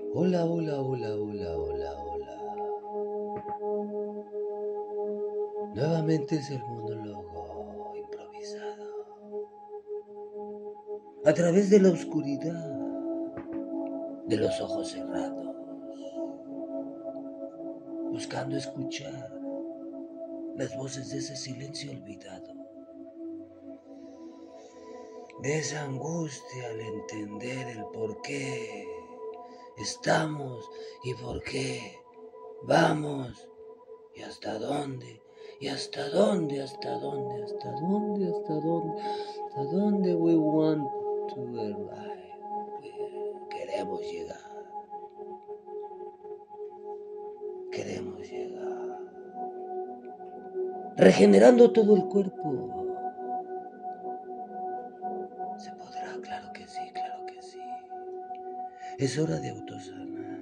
Hola, hola, hola, hola, hola, hola. Nuevamente es el monólogo improvisado. A través de la oscuridad, de los ojos cerrados, buscando escuchar las voces de ese silencio olvidado, de esa angustia al entender el por qué estamos y por qué vamos y hasta dónde, y hasta dónde, hasta dónde, hasta dónde, hasta dónde, hasta dónde we want to arrive. Queremos llegar, queremos llegar. Regenerando todo el cuerpo. Se podrá, claro que sí, claro que sí. Es hora de autosanar.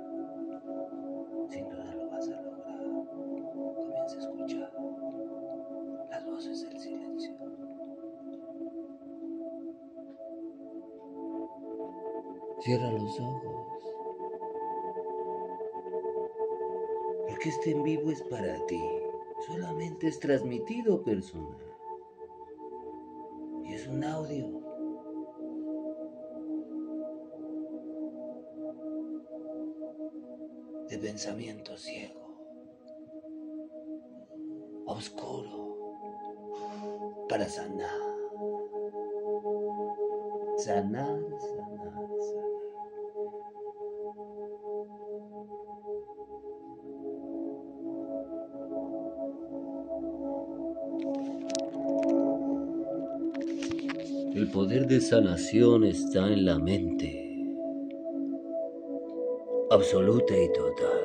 Sin duda lo vas a lograr. Comienza a escuchar las voces del silencio. Cierra los ojos, porque este en vivo es para ti. Solamente es transmitido personal. Y es un audio de pensamiento ciego, oscuro, para sanar. Sanar, sanar, sanar. El poder de sanación está en la mente, absoluta y total.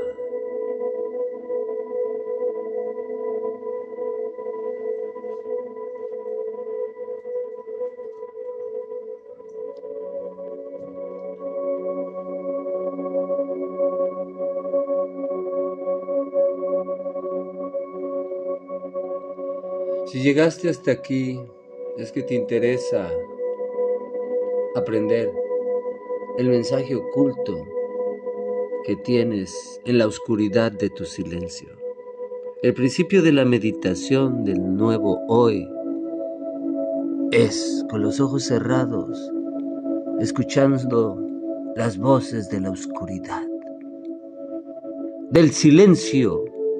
Si llegaste hasta aquí, es que te interesa aprender el mensaje oculto que tienes en la oscuridad de tu silencio. El principio de la meditación del nuevo hoy es, con los ojos cerrados, escuchando las voces de la oscuridad, del silencio,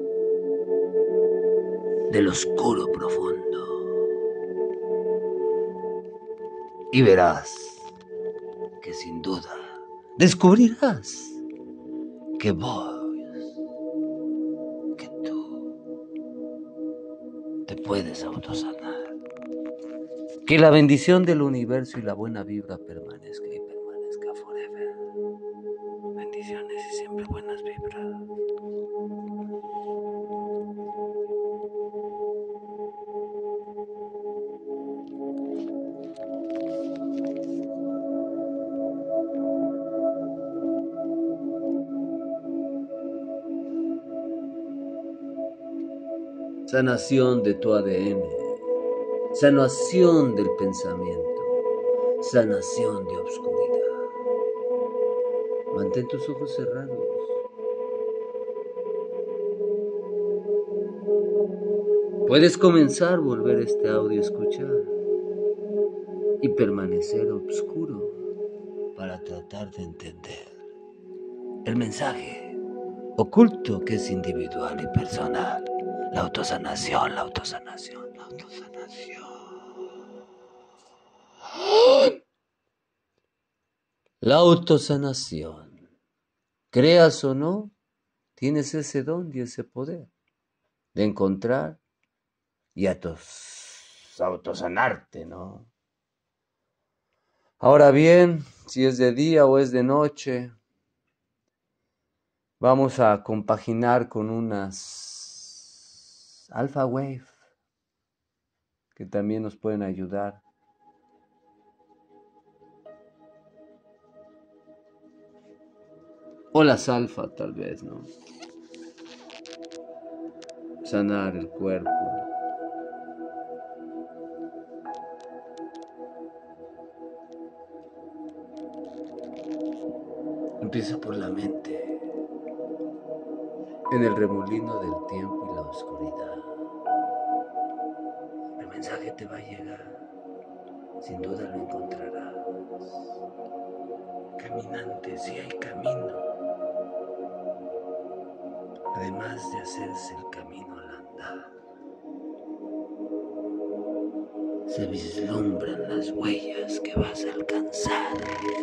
del oscuro profundo. Y verás que sin duda descubrirás que vos, que tú te puedes autosanar. Que la bendición del universo y la buena vibra permanezca y permanezca forever. Bendiciones y siempre buenas vibras. Sanación de tu ADN. Sanación del pensamiento. Sanación de obscuridad. Mantén tus ojos cerrados. Puedes comenzar a volver este audio a escuchar y permanecer oscuro para tratar de entender el mensaje oculto que es individual y personal. La autosanación, la autosanación, la autosanación. La autosanación. Creas o no, tienes ese don y ese poder de encontrar y autosanarte, ¿no? Ahora bien, si es de día o es de noche, vamos a compaginar con unas alpha wave que también nos pueden ayudar. O las alfa tal vez, ¿no? Sanar el cuerpo. Empieza por la mente, en el remolino del tiempo y la oscuridad. El mensaje te va a llegar, sin duda lo encontrarás. Caminante, si hay camino, además de hacerse el camino al andar, se vislumbran las huellas que vas a alcanzar.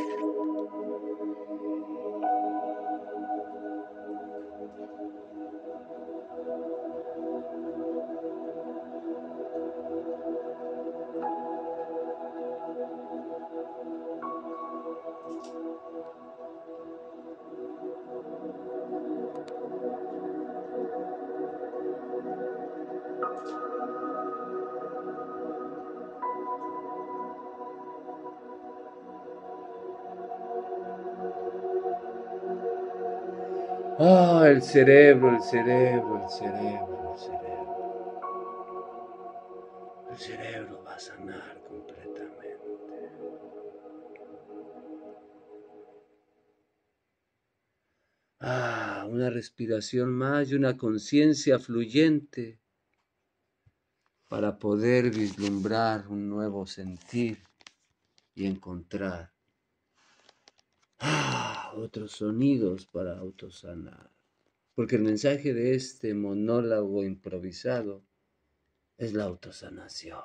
Ah, el cerebro, el cerebro, el cerebro, el cerebro. El cerebro va a sanar completamente. Ah, una respiración más y una conciencia fluyente para poder vislumbrar un nuevo sentir y encontrar otros sonidos para autosanar. Porque el mensaje de este monólogo improvisado es la autosanación.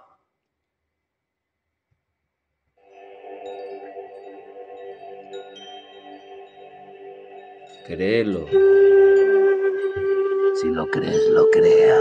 Créelo. Si lo crees, lo creas.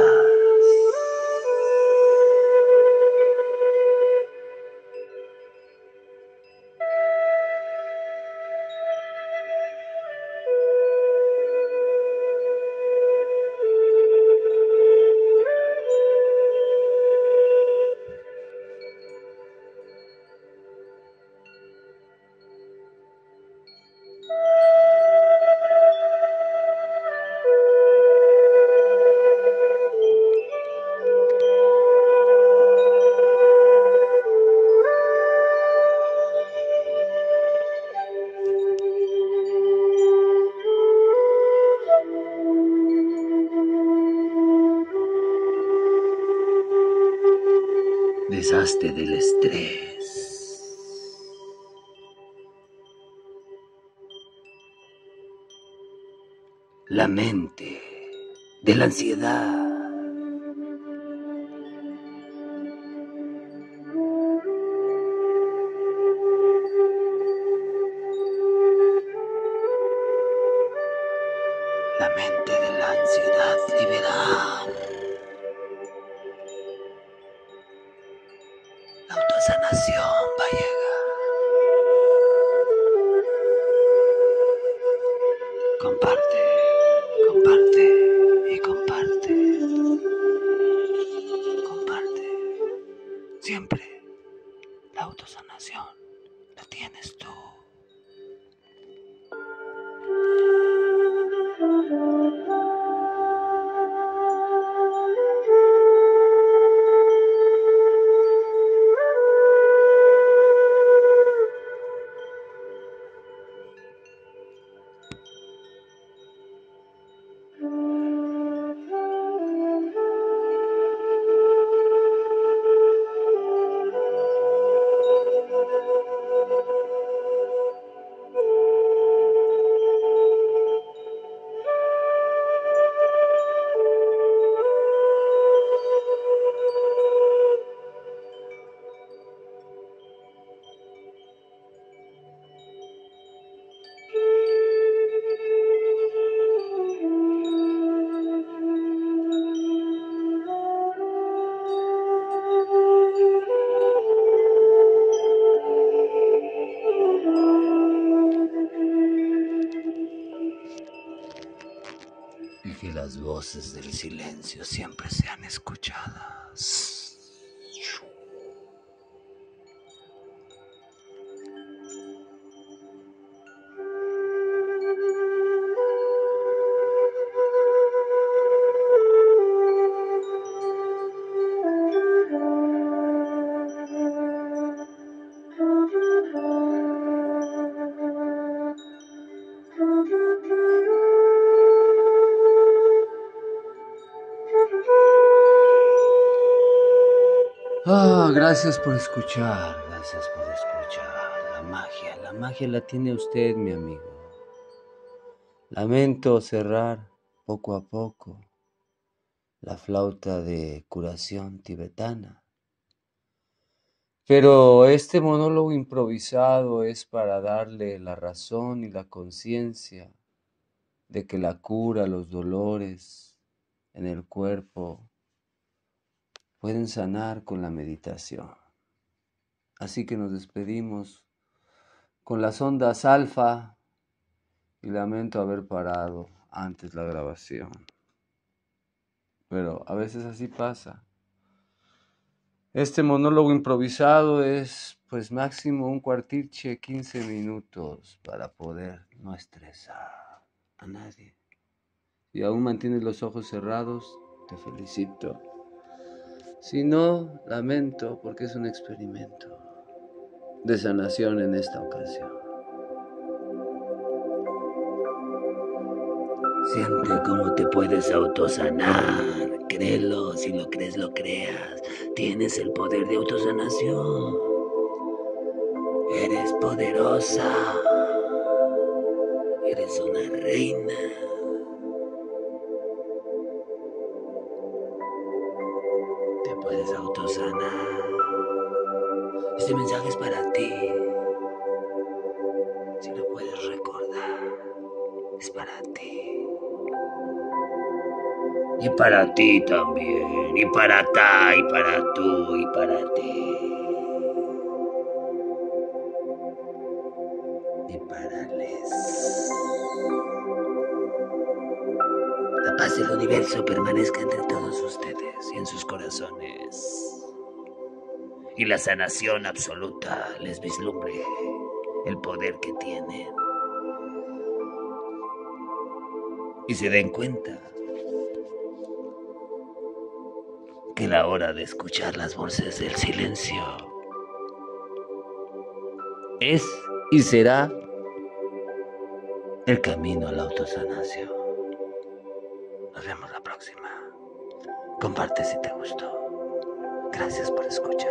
Deshazte del estrés. La mente, de la ansiedad. La mente de la ansiedad liberar. La autosanación va a llegar. Comparte, comparte y comparte. Comparte. Siempre la autosanación la tienes tú. Y que las voces del silencio siempre sean escuchadas. Gracias por escuchar, gracias por escuchar. La magia la tiene usted, mi amigo. Lamento cerrar poco a poco la flauta de curación tibetana. Pero este monólogo improvisado es para darle la razón y la conciencia de que la cura, los dolores en el cuerpo pueden sanar con la meditación. Así que nos despedimos con las ondas alfa y lamento haber parado antes la grabación. Pero a veces así pasa. Este monólogo improvisado es pues máximo un cuartiche, 15 minutos para poder no estresar a nadie. Si aún mantienes los ojos cerrados, te felicito. Si no, lamento porque es un experimento de sanación en esta ocasión. Siente cómo te puedes autosanar. Créelo, si lo crees, lo creas. Tienes el poder de autosanación. Eres poderosa. Eres una reina. Te puedes autosanar. Este mensaje es para ti. Si lo puedes recordar, es para ti. Y para ti también, y para ta, y para tú, y para ti. Y para les. La paz del universo permanezca entre todos ustedes y en sus corazones. Y la sanación absoluta les vislumbre el poder que tienen. Y se den cuenta que la hora de escuchar las voces del silencio es y será el camino a la autosanación. Nos vemos la próxima. Comparte si te gustó. Gracias por escuchar.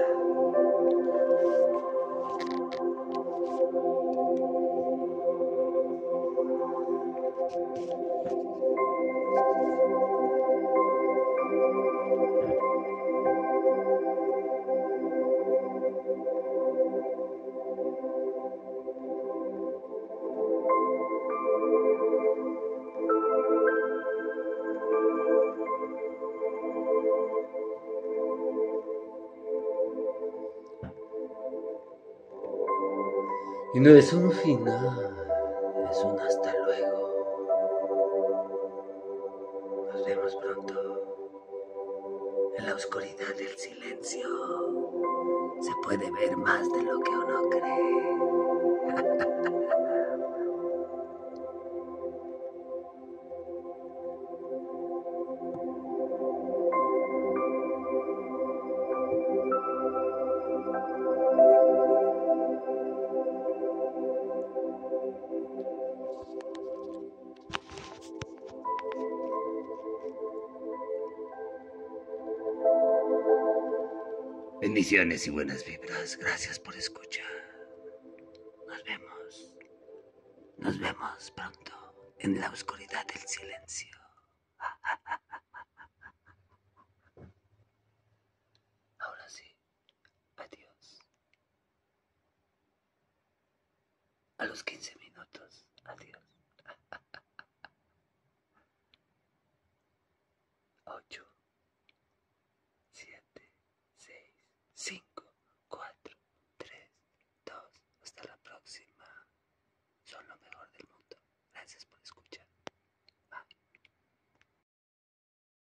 Y no es un final, es un hasta luego. Nos vemos pronto. En la oscuridad del silencio se puede ver más de lo que uno cree. Bendiciones y buenas vibras. Gracias por escuchar. Nos vemos. Nos vemos pronto en la oscuridad del silencio. Ahora sí. Adiós. A los 15 minutos.